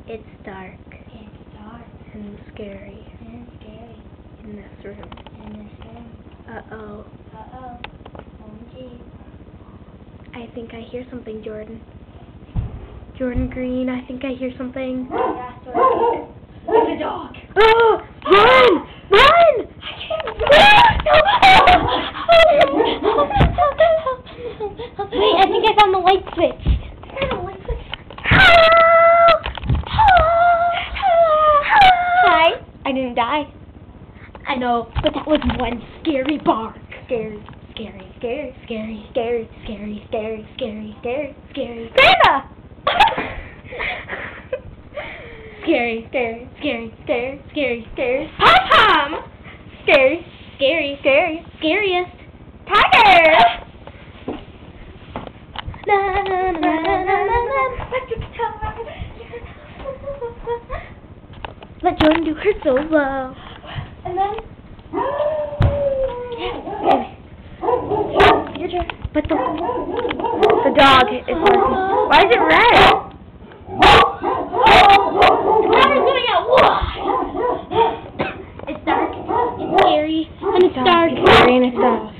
It's dark. It's dark. And scary. And scary. In this room. In this room. Uh-oh. Uh-oh. OMG. I think I hear something, Jordan. Jordan Green, I think I hear something. Yeah, sorry. It's a dog. Oh! Run! Run! Wait, I think I found the light switch. Help! Hi. I didn't die. I know, but that was one scary bark. Scary, scary, scary, Scary, scary, scary, scary, scary, scary, scary. Grandma! Scary, scary, scary, scary, scary, scary. Pom-pom! Scary, Scary, scary, scariest. Tiger! Na na na na na na. Let Jordan do her solo. And then... Your turn. But the dog is barking. Why is it red? The water's coming out. It's dark. It's scary. And it's dark. It's scary and it's dark.